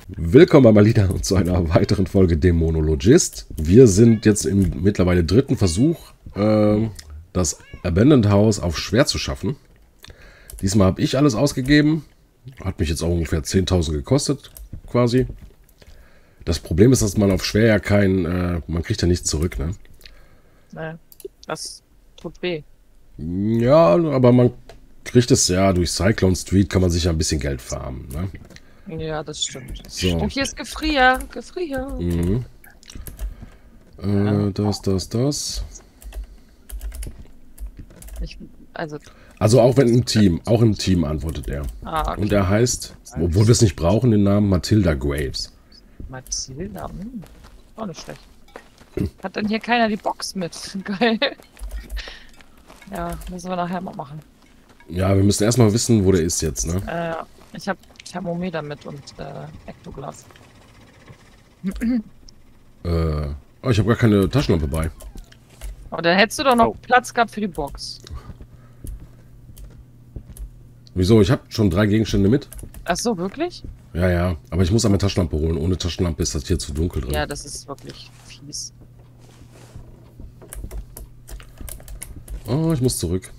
Willkommen bei Malina und zu einer weiteren Folge Dämonologist. Wir sind jetzt im mittlerweile dritten Versuch, das Abandoned House auf schwer zu schaffen. Diesmal habe ich alles ausgegeben. Hat mich jetzt auch ungefähr 10.000 gekostet, quasi. Das Problem ist, dass man auf schwer ja man kriegt ja nichts zurück, ne? Nee, das tut weh. Ja, aber man kriegt es ja, durch Cyclone Street kann man sich ja ein bisschen Geld farmen, ne? Ja, das stimmt. So. Und hier ist Gefrier. Mhm. Das. Also, auch im Team antwortet er. okay. Und er heißt, obwohl wir es nicht brauchen, den Namen Matilda Graves. Matilda, auch nicht schlecht. Hat denn hier keiner die Box mit? Geil. Ja, müssen wir nachher mal machen. Ja, wir müssen erstmal wissen, wo der ist jetzt, ne? Ich habe Thermometer mit und Ektoglas. Oh, ich habe gar keine Taschenlampe bei. Aber dann hättest du doch noch Platz gehabt für die Box. Wieso? Ich habe schon 3 Gegenstände mit. Ach so, wirklich? Ja, aber ich muss eine Taschenlampe holen. Ohne Taschenlampe ist das hier zu dunkel drin. Ja, das ist wirklich fies. Oh, ich muss zurück.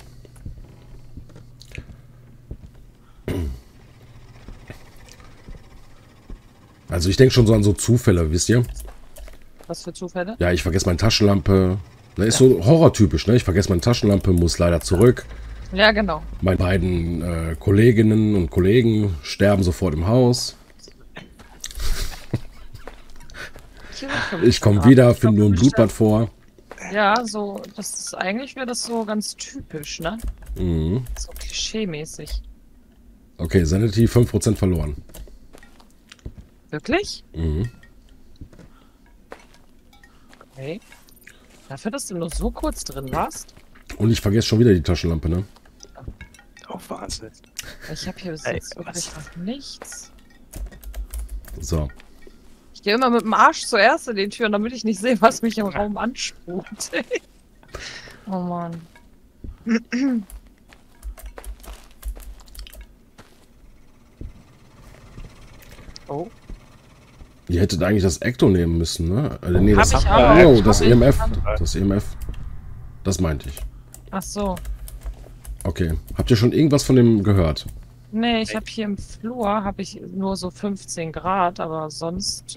Also ich denke schon so an so Zufälle, wisst ihr? Was für Zufälle? Ja, ich vergesse meine Taschenlampe. Das ist so horrortypisch, ne? Ich vergesse meine Taschenlampe, muss leider zurück. Ja, genau. Meine beiden Kolleginnen und Kollegen sterben sofort im Haus. Ich komme wieder, finde nur ein Blutbad vor. Ja, so, eigentlich wäre das so ganz typisch, ne? Mhm. So klischee-mäßig. Okay, Sanity 5% verloren. Wirklich? Mhm. Okay. Dafür, dass du nur so kurz drin warst? Und ich vergesse schon wieder die Taschenlampe, ne? Oh, Wahnsinn. Ich habe hier bis jetzt wirklich noch nichts. So. Ich gehe immer mit dem Arsch zuerst in die Türen, damit ich nicht sehe, was mich im Raum anspukt. Oh Mann. Oh. Ihr hättet eigentlich das Ecto nehmen müssen, ne? Nee, das Hab ich aber. Oh, das EMF. Das EMF. Das meinte ich. Ach so. Okay. Habt ihr schon irgendwas von dem gehört? Nee, ich habe hier im Flur nur so 15 Grad, aber sonst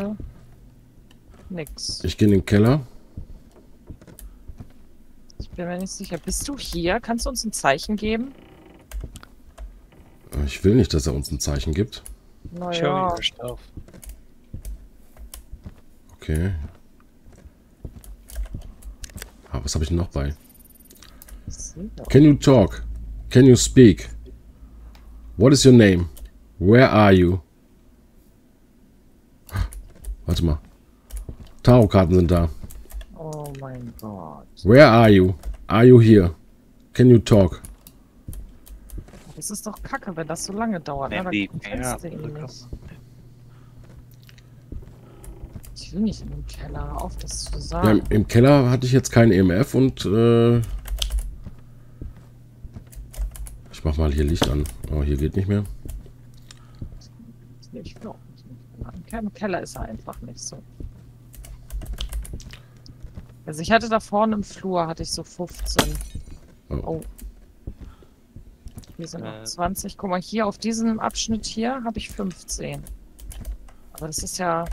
nix. Ich gehe in den Keller. Ich bin mir nicht sicher. Bist du hier? Kannst du uns ein Zeichen geben? Ich will nicht, dass er uns ein Zeichen gibt. Naja. Okay. Ah, was habe ich denn noch bei? Can you talk? Can you speak? What is your name? Where are you? Warte mal. Tarotkarten sind da. Oh mein Gott. Where are you? Are you here? Can you talk? Das ist doch kacke, wenn das so lange dauert. Ne? Da du ihn nicht. Ich will nicht in den Keller, auf das zu sagen. Ja, im Keller hatte ich jetzt kein EMF und ich mach mal hier Licht an. Oh, hier geht nicht mehr. Ich will auch nicht. Im Keller ist er einfach nicht so. Also ich hatte da vorne im Flur, hatte ich so 15. Oh. Hier sind noch 20. Guck mal, hier auf diesem Abschnitt hier habe ich 15. Aber das ist ja...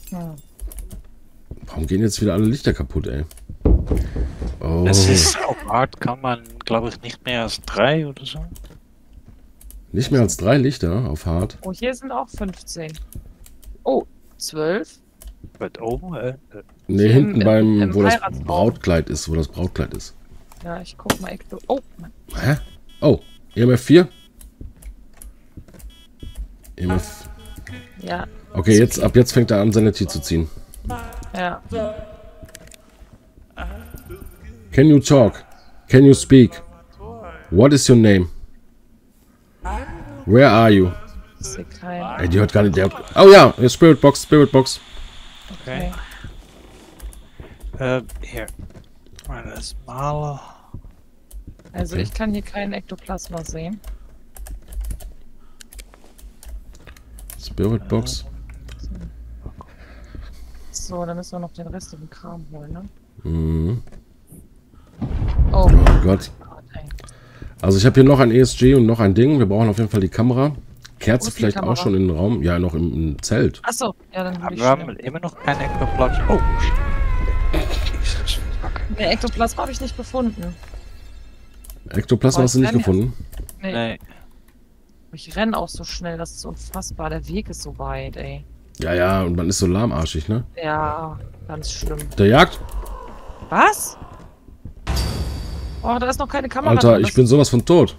Warum gehen jetzt wieder alle Lichter kaputt, ey? Oh. Es ist auf Hard kann man, glaube ich, nicht mehr als 3 oder so. Nicht mehr als 3 Lichter auf Hard. Oh, hier sind auch 15. Oh, 12. Weit oben? Ne, hinten wo das Heiratsraum. Brautkleid ist, wo das Brautkleid ist. Ja, ich guck mal. Oh, Mann. Hä? Oh, EMF 4? EMF. Ja. Okay, ab jetzt fängt er an, Sanity zu ziehen. Ja. Can you talk? Can you speak? What is your name? Where are you? Ich sehe keinen. Ey, die hört gar nicht. Oh ja, Spirit Box. Okay. Hier. Das Maler. Also Okay. ich kann hier keinen Ektoplasma sehen. Spirit Box. So, dann müssen wir noch den restlichen Kram holen, ne? Mhm. Oh, Oh Gott. ey. Also ich habe hier noch ein ESG und noch ein Ding. Wir brauchen auf jeden Fall die Kamera. Wo Kerze ist die vielleicht auch Kamera? schon in den Raum. Ja, noch im Zelt. Achso, ja, dann Aber will ich wir haben schnell. immer noch keinen Ektoplasma. Oh, Jesus. Fuck. Ne, Ektoplasma habe ich nicht gefunden. Ektoplasma hast du nicht gefunden? Nee. Nee. Ich renne auch so schnell, das ist unfassbar. Der Weg ist so weit, ey. Ja, ja, und man ist so lahmarschig, ne? Ja, ganz schlimm. Der jagt. Was? Oh, da ist noch keine Kamera Alter, drin. ich bin sowas von tot.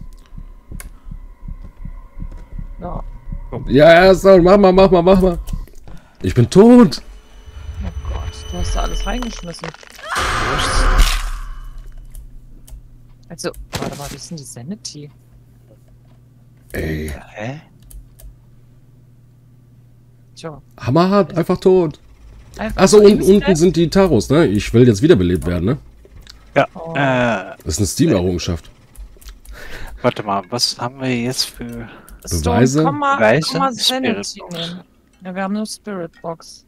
Ja. Ja, so, mach mal. Ich bin tot. Oh Gott, du hast da alles reingeschmissen. Also, warte mal, wie ist denn die Sanity? Ey, Hä? Tja. hammerhart, einfach tot. Einfach Achso, so und instant. unten sind die Taros, ne? Ich will jetzt wiederbelebt werden, ne? Ja. Oh. Das ist eine Steam-Errungenschaft. Warte mal, was haben wir jetzt für... Beweise? Stone, Beweise? Komma Sanity Spirit Box. nehmen. Ja, wir haben nur Spirit Box.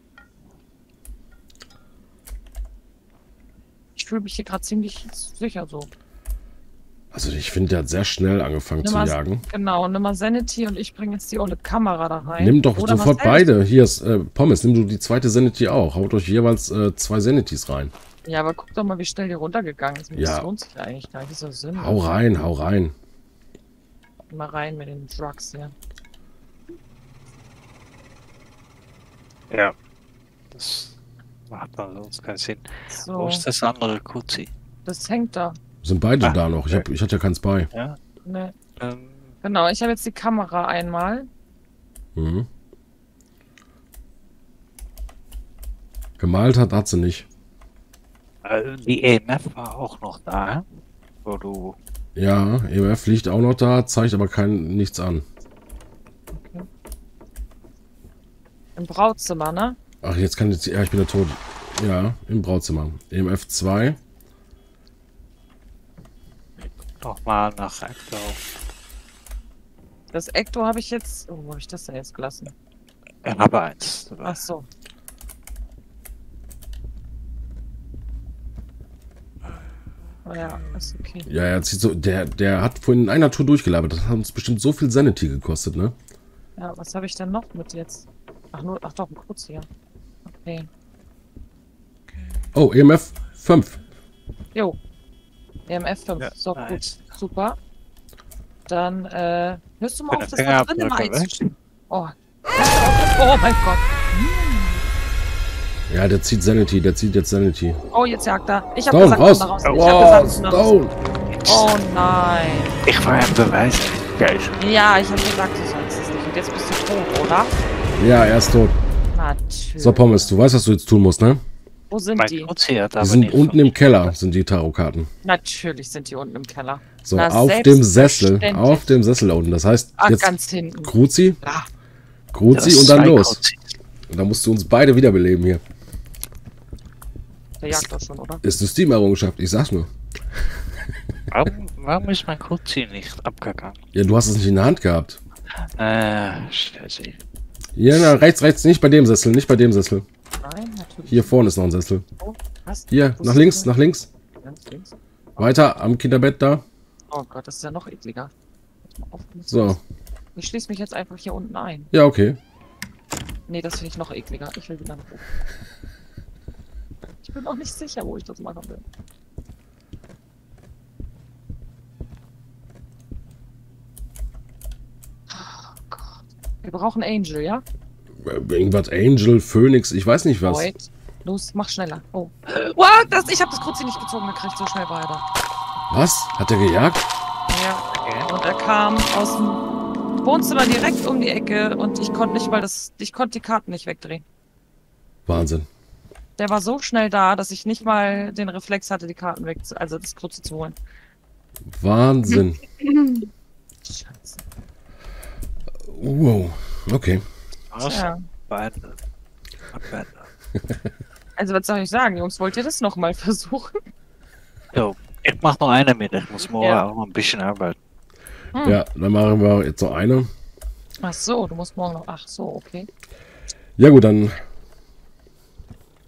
Ich fühle mich hier gerade ziemlich sicher so. Also ich finde, der hat sehr schnell angefangen zu jagen. Genau, nimm mal Sanity und ich bringe jetzt die olle Kamera da rein. Nimm doch Oder sofort was hältst beide. Hier ist Pommes, nimm du die zweite Sanity auch. Haut euch jeweils 2 Sanities rein. du? Ja, aber guck doch mal, wie schnell die runtergegangen ist. Ja. Das lohnt sich ja eigentlich gar nicht. Das ist ja Sinn. Hau rein, hau rein. Mal rein mit den Drugs hier. Ja. Das macht dann sonst keinen Sinn. Wo So, ist das andere Kuzi? das hängt da. Sind beide Ah, da noch. Ich hatte ja keins bei. Ja. Ne. Ähm, Genau, ich habe jetzt die Kamera einmal. Mhm. Gemalt hat sie nicht. die EMF war auch noch da, wo du... Ja, EMF liegt auch noch da, zeigt aber nichts an. Im Brautzimmer, ne? Ach, jetzt kann jetzt. Ja, ich bin ja tot. Ja, im Brautzimmer. EMF 2. Nochmal nach Aktor. Das Ecto habe ich jetzt. Oh, wo habe ich das denn jetzt gelassen? Ich habe eins. Ach so. Oh ja, ist okay. Ja, er zieht so. Der hat vorhin in einer Tour durchgelabert. Das hat uns bestimmt so viel Sanity gekostet, ne? Ja, was habe ich denn noch mit jetzt? Ach doch, ein kurz hier. Okay. Oh, EMF 5. Jo. EMF 5. Ja, So, nice. gut. Super. Dann, hörst du mal Bin auf, das der da drin immer Fingerabdrücke einzuschieben. Oh. Oh mein Gott. Ja, der zieht Sanity. Der zieht jetzt Sanity. Oh, jetzt jagt er. Ich habe Stone, gesagt, raus! komm da raus. Ich hab Wow, gesagt, komm da raus. Stone! Oh nein. Ich war ein Beweis. Geil. Ja, ich habe gesagt, du sollst es nicht. Und jetzt bist du tot, oder? Ja, er ist tot. Natürlich. So, Pommes, du weißt, was du jetzt tun musst, ne? Wo sind Mein die? Kuzi hat Die aber sind nicht unten im Keller, sind die Tarotkarten. Natürlich sind die unten im Keller. So, Na, auf dem Sessel. selbstverständlich. Auf dem Sessel da unten. Das heißt, Ach, jetzt ganz hinten. Kruzi, Ja, Kruzi und dann zwei los. Kuzis. Und dann musst du uns beide wiederbeleben hier. der jagt doch schon, oder? Ist eine Steam-Errungenschaft, ich sag's nur. Warum ist mein Kuzi nicht abgegangen? Ja, du hast es nicht in der Hand gehabt. Scheiße. Hier, na, rechts, nicht bei dem Sessel, nicht bei dem Sessel. Nein, natürlich. Hier vorne ist noch ein Sessel. Oh, was? Hier, Wo nach ist links, der? nach links. Ganz links. Weiter, am Kinderbett da. Oh Gott, das ist ja noch ekliger. Pass mal auf, So, Ich schließe mich jetzt einfach hier unten ein. ja, okay. Nee, das finde ich noch ekliger. Ich will wieder nach oben. Ich bin auch nicht sicher, wo ich das machen will. Oh Gott. Wir brauchen Angel, ja? Irgendwas Angel, Phoenix, ich weiß nicht was. Wait. Los, mach schneller. Oh. What? Ich habe das kurz nicht gezogen gekriegt. So schnell war er da. Was? Hat er gejagt? Ja. Und er kam aus dem Wohnzimmer direkt um die Ecke und ich konnte nicht mal ich konnte die Karten nicht wegdrehen. Wahnsinn. Der war so schnell da, dass ich nicht mal den Reflex hatte, die Karten also das Kreuze zu holen. Wahnsinn. Scheiße. Wow, okay. Was? Ja. Beide. Also was soll ich sagen, Jungs? Wollt ihr das nochmal versuchen? So, ich mach noch eine mit. Ich muss morgen Ja. auch noch ein bisschen arbeiten. Ja, dann machen wir jetzt noch eine. Ach so, du musst morgen noch. Ach so, okay. Ja gut, dann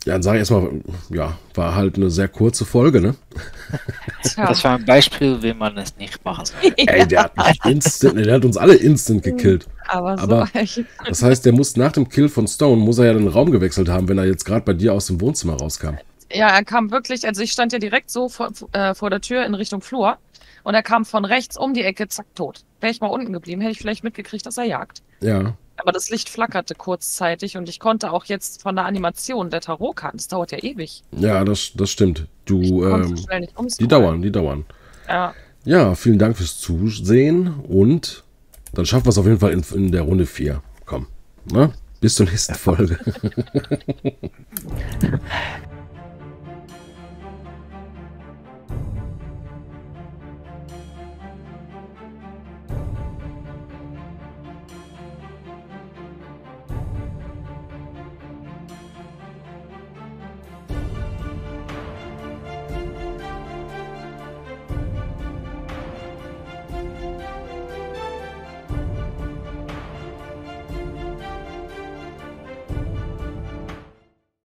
Ja, dann sage ich erstmal, ja, war halt eine sehr kurze Folge, ne? Tja. Das war ein Beispiel, wie man es nicht machen soll. Ey, der hat mich der hat uns alle instant gekillt. Aber so. Aber das heißt, der muss nach dem Kill von Stone, muss er ja den Raum gewechselt haben, wenn er jetzt gerade bei dir aus dem Wohnzimmer rauskam. Ja, er kam wirklich, also ich stand ja direkt so vor der Tür in Richtung Flur und er kam von rechts um die Ecke, zack, tot. Wäre ich mal unten geblieben, hätte ich vielleicht mitgekriegt, dass er jagt. Ja, Aber das Licht flackerte kurzzeitig und ich konnte auch jetzt von der Animation der Tarotkarten, das dauert ja ewig. ja, das stimmt. Du, Konnte so schnell nicht die umscrollen. dauern. Ja. Ja, vielen Dank fürs Zusehen und dann schaffen wir es auf jeden Fall in der Runde 4. Komm, ne? Bis zur nächsten Folge.